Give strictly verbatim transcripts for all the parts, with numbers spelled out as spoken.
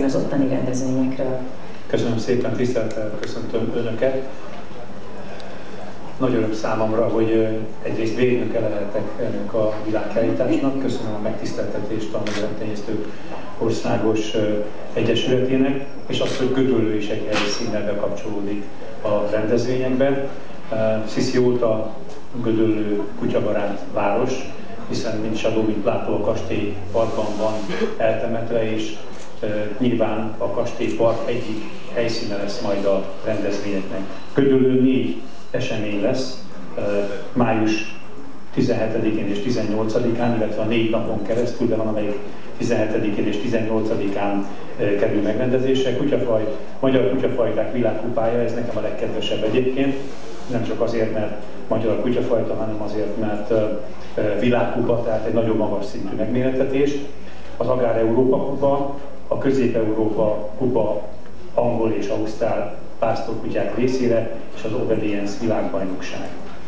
beszéljen az ottani rendezvényekről. Köszönöm szépen, tisztelettel köszöntöm Önöket. Nagy öröm számomra, hogy egyrészt védnöke lehetek ennek a világkiállításnak. Köszönöm a megtiszteltetést a Madártenyésztők Országos Egyesületének, és azt, hogy Gödöllő is egy helyszínnel bekapcsolódik a rendezvényekbe. Sziszi óta Gödöllő kutyabarát város, hiszen mint Sadó, mint látó, a kastélyparkban van eltemetve, és e, nyilván a kastélypark egyik helyszíne lesz majd a rendezvényeknek. Gödöllőn négy esemény lesz, e, május tizenhetedikén és tizennyolcadikán, illetve a négy napon keresztül, de van amelyik tizenhetedikén és tizennyolcadikán e, kerül megrendezésre. Kutyafaj, Magyar Kutyafajták Világkupája, ez nekem a legkedvesebb egyébként, nem csak azért, mert magyar a kutyafajta, hanem azért, mert e, világkupa, tehát egy nagyon magas szintű megmérettetés. Az Agár Európa kupa, a Közép-Európa kupa angol és ausztrál pásztorkutyák részére, és az Obedience világbajnokság.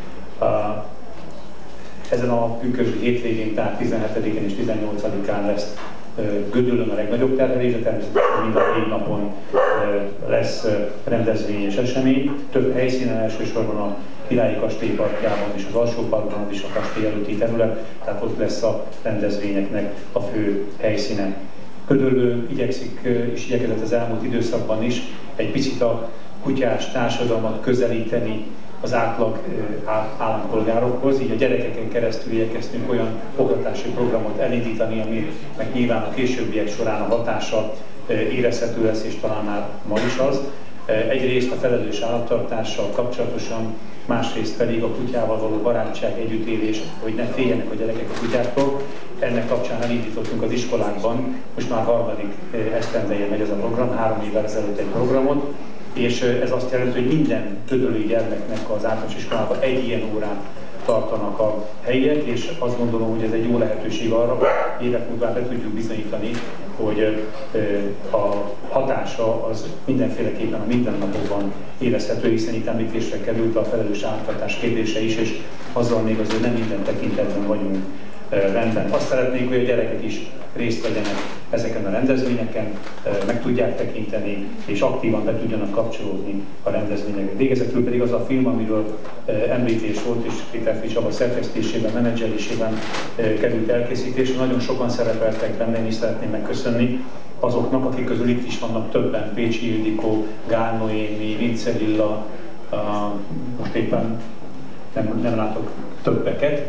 Ezen a pünkösdi hétvégén, tehát tizenhetedikén és tizennyolcadikán lesz Gödöllőn a legnagyobb terhelés, de természetesen mind a két napon lesz rendezvény és esemény. Több helyszínen, elsősorban a Királyi Kastély parkjában és az Alsóparkban is a kastély előtti terület, tehát ott lesz a rendezvényeknek a fő helyszíne. Gödöllő igyekszik, és igyekezett az elmúlt időszakban is egy picit a kutyás társadalmat közelíteni az átlag állampolgárokhoz, így a gyerekeken keresztül igyekeztünk olyan oktatási programot elindítani, aminek nyilván a későbbiek során a hatása érezhető lesz, és talán már ma is az. Egyrészt a felelős állattartással kapcsolatosan, másrészt pedig a kutyával való barátság, együttélés, hogy ne féljenek a gyerekek a kutyáktól. Ennek kapcsán elindítottunk az iskolákban, most már harmadik esztendeje megy ez a program, három évvel ezelőtt egy programot, és ez azt jelenti, hogy minden gödöllői gyermeknek az általános iskolában egy ilyen órán tartanak a helyiek, és azt gondolom, hogy ez egy jó lehetőség arra, hogy évek múlva be tudjuk bizonyítani, hogy a hatása az mindenféleképpen a mindennapokban érezhető, hiszen itt említésre került a felelős állattartás kérdése is, és azzal még azért nem minden tekintetben vagyunk rendben. Azt szeretnénk, hogy a gyerekek is részt vegyenek ezeken a rendezvényeken, meg tudják tekinteni, és aktívan be tudjanak kapcsolódni a rendezvényekbe. Végezetül pedig az a film, amiről említés volt, és Péter Fi Csaba szerkesztésében, menedzselésében került elkészítésre. Nagyon sokan szerepeltek benne, én is szeretném megköszönni azoknak, akik közül itt is vannak többen, Pécsi Ildikó, Gál Noémi, Vince Lilla, most éppen nem, nem látok többeket,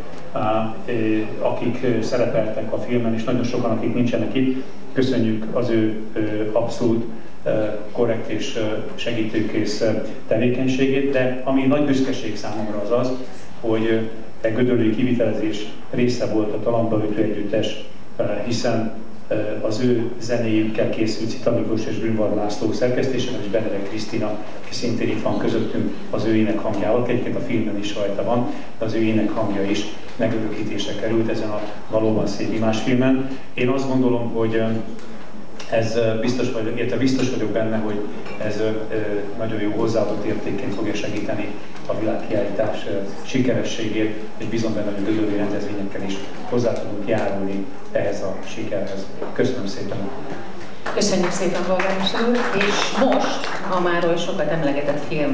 akik szerepeltek a filmen, és nagyon sokan, akik nincsenek itt. Köszönjük az ő abszolút korrekt és segítőkész tevékenységét, de ami nagy büszkeség számomra az az, hogy a gödöllői kivitelezés része volt a Talantbaütő együttes, hiszen az ő zenéjükkel készült Cita Miklós és Grünwald László szerkesztésében, és Benedek Krisztina, aki szintén itt van közöttünk az ő énekhangjával, egyébként a filmben is rajta van, de az ő énekhangja is megörökítésre került ezen a valóban szép imásfilmen. Én azt gondolom, hogy ez biztos vagyok, érte biztos vagyok benne, hogy ez nagyon jó hozzáadott értékként fogja segíteni a világkiállítás sikerességét, és bízom benne, hogy a gödöllői rendezvényekkel is hozzá tudunk járulni ehhez a sikerhez. Köszönöm szépen! Köszönjük szépen, polgármester úr! És most a máról sokat emlegetett film